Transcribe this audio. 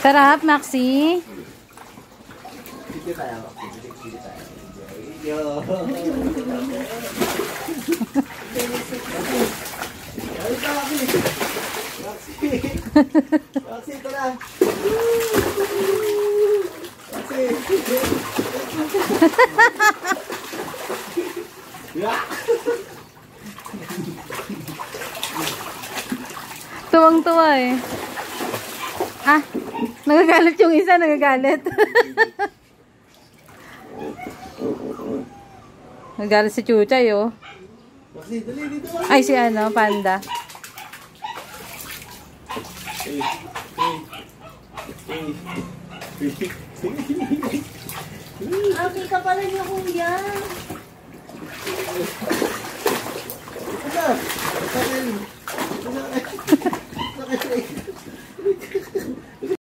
Sarap, Maxi. Sige tayo. Sige tayo. Yo. Maxi, ito na. Maxi. Tuwang-tuwa eh. Ah, nagagalit yung isa, nagagalit. Nagagalit si Chuchay, oh. Ay, si ano, Panda. Abi ka pala niya, kuya. Ano?